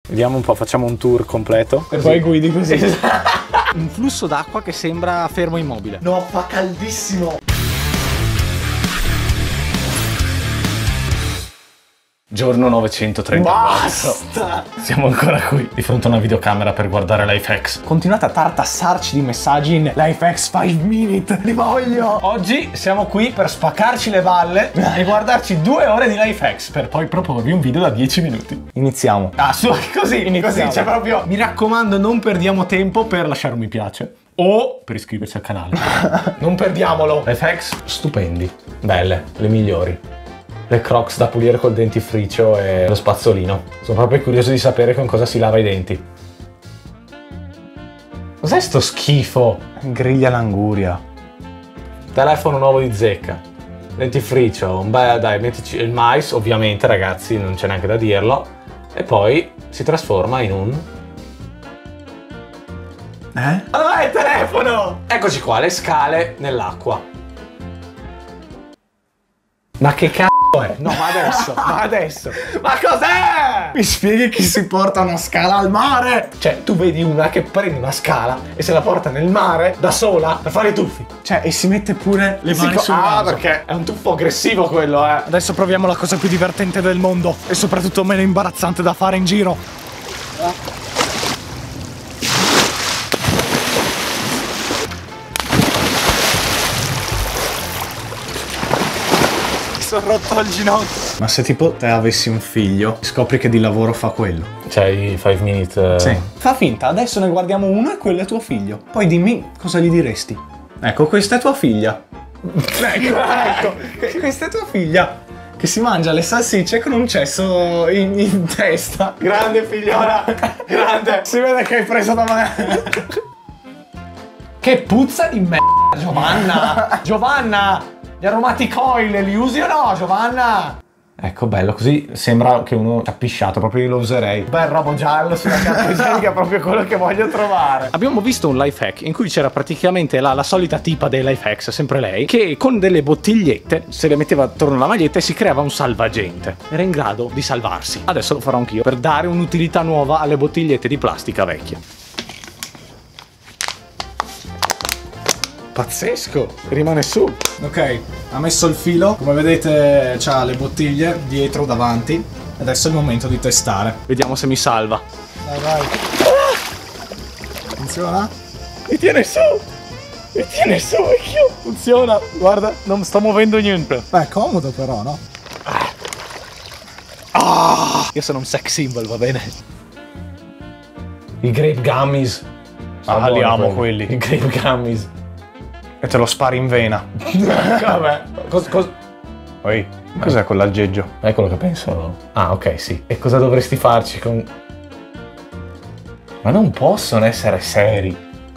Vediamo un po', facciamo un tour completo. E poi guidi così. Un flusso d'acqua che sembra fermo immobile. No, fa caldissimo. Giorno 934. Basta! Siamo ancora qui di fronte a una videocamera per guardare LifeX. Continuate a tartassarci di messaggi in LifeX 5 minute. Li voglio! Oggi siamo qui per spaccarci le balle e guardarci 2 ore di LifeX per poi proporvi un video da 10 minuti. Iniziamo. Ah, su, così, Iniziamo. cioè proprio. Mi raccomando, non perdiamo tempo per lasciare un mi piace o per iscriversi al canale. Non perdiamolo. LifeX stupendi, belle, le migliori. Le Crocs da pulire col dentifricio e lo spazzolino. Sono proprio curioso di sapere con cosa si lava i denti. Cos'è sto schifo? Griglia l'anguria. Telefono nuovo di zecca. Dentifricio, un bel, dai, mettici il mais, ovviamente ragazzi, non c'è neanche da dirlo. E poi si trasforma in un... Ma dov'è il telefono? Eccoci qua, le scale nell'acqua. Ma che cazzo è? No, ma adesso, ma adesso. Ma cos'è? Mi spieghi che si porta una scala al mare? Cioè, tu vedi una che prende una scala e se la porta nel mare da sola per fare i tuffi. Cioè, e si mette pure le mani sul naso. Perché è un tuffo aggressivo quello, eh. Adesso proviamo la cosa più divertente del mondo e soprattutto meno imbarazzante da fare in giro. Sono rotto il ginocchio. Ma se tipo te avessi un figlio, scopri che di lavoro fa quello. C'è i 5 minute. Sì. Fa finta, adesso ne guardiamo uno e quello è tuo figlio. Poi dimmi cosa gli diresti. Ecco, questa è tua figlia. ecco, questa è tua figlia. Che si mangia le salsicce con un cesso in testa. Grande figliola, grande. Si vede che hai preso da me. Che puzza di merda, Giovanna. Giovanna, gli aromatic-oil li usi o no, Giovanna? Ecco, bello, così sembra che uno è appisciato, proprio io lo userei. Bel robo giallo sulla carta igienica è proprio quello che voglio trovare. Abbiamo visto un life hack in cui c'era praticamente la solita tipa dei life hacks, sempre lei, che con delle bottigliette se le metteva attorno alla maglietta e si creava un salvagente. Era in grado di salvarsi. Adesso lo farò anch'io per dare un'utilità nuova alle bottigliette di plastica vecchie. Pazzesco, rimane su. Ok, ha messo il filo. Come vedete c'ha le bottiglie dietro, davanti. Adesso è il momento di testare. Vediamo se mi salva. Vai, vai. Funziona? Mi tiene su! Mi tiene su, vecchio! Funziona! Guarda, non sto muovendo niente. Beh, è comodo però, no? Io sono un sex symbol, va bene? I grape gummies. Li amo quelli. I grape gummies. E te lo spari in vena. Vabbè. Poi, cos'è quell'aggeggio? È quello che penso. Ah, ok, sì. E cosa dovresti farci con... Ma non possono essere seri.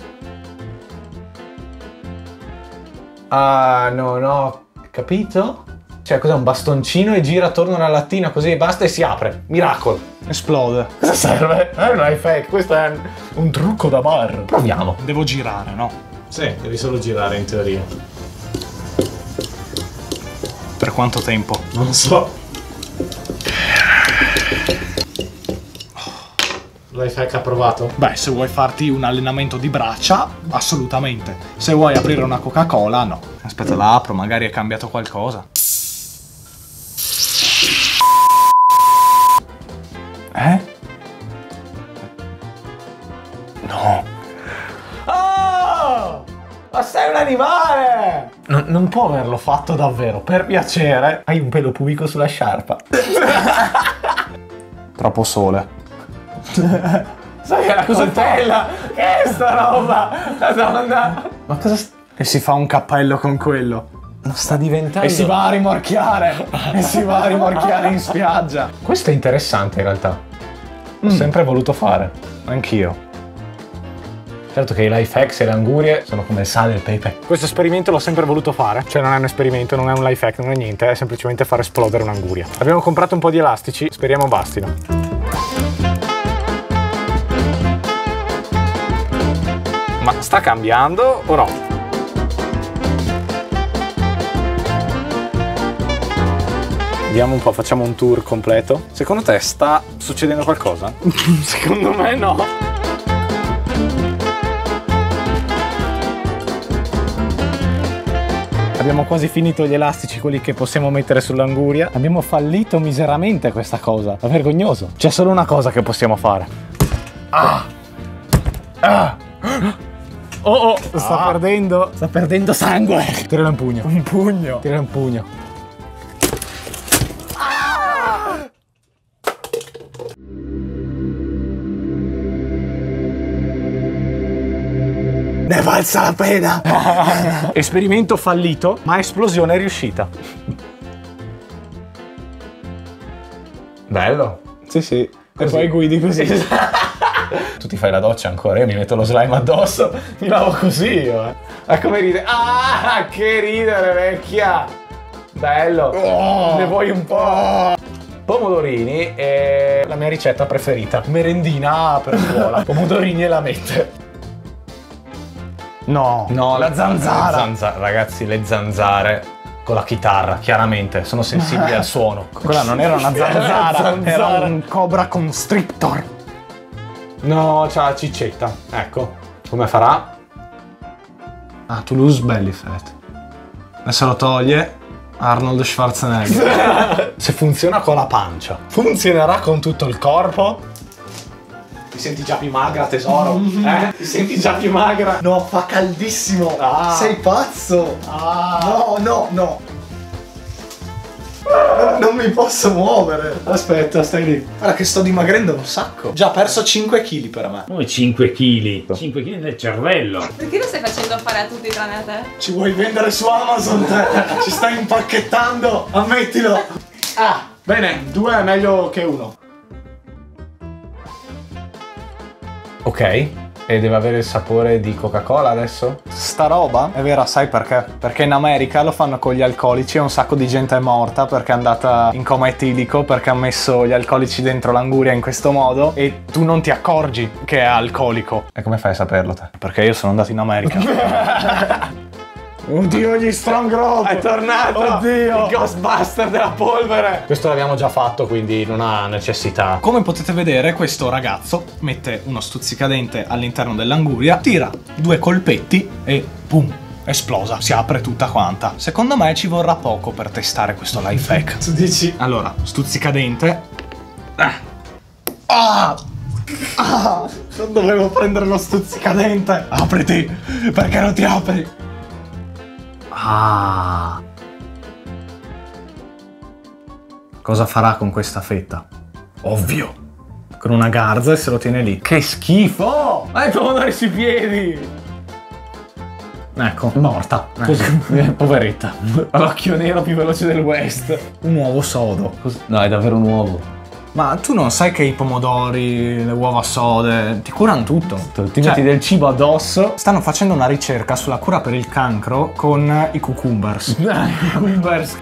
Ah, no, capito? Cioè, cos'è un bastoncino e gira attorno alla lattina così e basta e si apre. Miracolo. Esplode. Cosa serve? È un life hack, questo è un trucco da bar. Proviamo. Devo girare, no? Sì, devi solo girare in teoria. Per quanto tempo? Non so. Life hack approvato? Beh, se vuoi farti un allenamento di braccia, assolutamente. Se vuoi aprire una Coca-Cola, no. Aspetta, la apro, magari è cambiato qualcosa. No. Oh! Ma sei un animale! Non può averlo fatto davvero, per piacere. Hai un pelo pubico sulla sciarpa. Troppo sole. Sai che è la coltella? Che è sta roba? Madonna! Ma cosa... E si fa un cappello con quello. Non sta diventando... E si va a rimorchiare. E si va a rimorchiare in spiaggia. Questo è interessante in realtà. Ho sempre voluto fare. Anch'io. Certo che i life hacks e le angurie sono come il sale e il pepe. Questo esperimento l'ho sempre voluto fare. Cioè non è un esperimento, non è un life hack, non è niente. È semplicemente far esplodere un'anguria. Abbiamo comprato un po' di elastici, speriamo bastino. Ma sta cambiando o no? Vediamo un po', facciamo un tour completo. Secondo te sta succedendo qualcosa? Secondo me no. Abbiamo quasi finito gli elastici, quelli che possiamo mettere sull'anguria. Abbiamo fallito miseramente questa cosa. È vergognoso. C'è solo una cosa che possiamo fare. Oh, sta perdendo sangue. Tiralo in pugno. Un pugno. Tiralo in pugno. Ne è valsa la pena. Esperimento fallito, ma esplosione riuscita. Bello. Sì. Così. E poi guidi così. Tu ti fai la doccia ancora, io mi metto lo slime addosso, mi lavo così io. Ma come ride? Ah, che ridere, vecchia. Bello. Ne vuoi un po'? Pomodorini è la mia ricetta preferita. Merendina per scuola. Pomodorini e la mette. No, la zanzara. Ragazzi, le zanzare con la chitarra, chiaramente, sono sensibili al suono. Quella non era una zanzara, era un cobra constrictor. No, c'ha la ciccetta. Ecco, come farà? Ah, Toulouse Belly Fat. Adesso lo toglie Arnold Schwarzenegger. Se funziona con la pancia, funzionerà con tutto il corpo? Ti senti già più magra, tesoro? Ti senti già più magra? No, fa caldissimo. Sei pazzo? No. Non mi posso muovere. Aspetta, stai lì. Guarda che sto dimagrendo un sacco. Già perso 5 kg per me. Come 5 kg? 5 kg nel cervello. Perché lo stai facendo fare a tutti tranne a te? Ci vuoi vendere su Amazon te? Ci stai impacchettando? Ammettilo. Bene, 2 è meglio che 1. Ok, e deve avere il sapore di Coca-Cola adesso? Sta roba è vera, sai perché? Perché in America lo fanno con gli alcolici e un sacco di gente è morta perché è andata in coma etilico perché ha messo gli alcolici dentro l'anguria in questo modo e tu non ti accorgi che è alcolico. E come fai a saperlo te? Perché io sono andato in America. Oddio, gli Strong Rope! È tornato! Oddio! Il Ghostbuster della polvere! Questo l'abbiamo già fatto, quindi non ha necessità. Come potete vedere, questo ragazzo mette uno stuzzicadente all'interno dell'anguria, tira 2 colpetti e boom! Esplosa, si apre tutta quanta. Secondo me ci vorrà poco per testare questo life hack. Tu dici? Allora, stuzzicadente. Non dovevo prendere lo stuzzicadente. Apriti! Perché non ti apri? Cosa farà con questa fetta? Ovvio. Con una garza e se lo tiene lì. Che schifo! Hai i pomodori sui piedi! Ecco. Morta. Poveretta. Ha l'occhio nero più veloce del West. Un uovo sodo. No, è davvero un uovo. Ma tu non sai che i pomodori, le uova sode, ti curano tutto. Ti metti del cibo addosso. Stanno facendo una ricerca sulla cura per il cancro con i cucumbers. Cucumbers.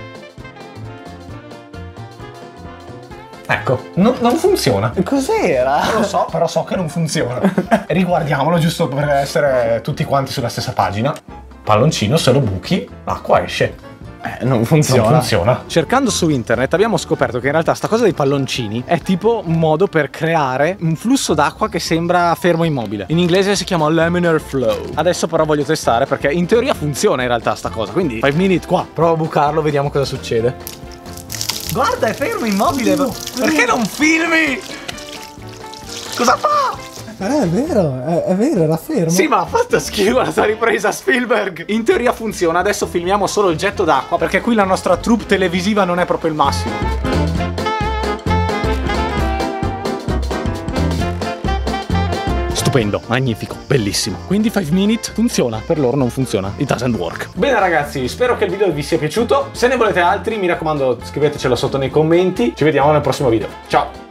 Ecco, non funziona. Cos'era? Non lo so, però so che non funziona. Riguardiamolo giusto per essere tutti quanti sulla stessa pagina. Palloncino, se lo buchi, l'acqua esce. Non funziona. Non funziona. Cercando su internet abbiamo scoperto che in realtà sta cosa dei palloncini è tipo un modo per creare un flusso d'acqua che sembra fermo immobile. In inglese si chiama laminar flow. Adesso però voglio testare perché in teoria funziona in realtà sta cosa. Quindi 5 minute qua. Prova a bucarlo, vediamo cosa succede. Guarda, è fermo immobile. Perché non filmi? Cosa fa? È vero, era fermo. Sì, ma ha fatto schifo la sua ripresa Spielberg. In teoria funziona, adesso filmiamo solo il getto d'acqua perché qui la nostra troupe televisiva non è proprio il massimo. Stupendo, magnifico, bellissimo. Quindi 5 minute funziona, per loro non funziona. It doesn't work. Bene ragazzi, spero che il video vi sia piaciuto. Se ne volete altri, mi raccomando, scrivetecelo sotto nei commenti. Ci vediamo nel prossimo video. Ciao!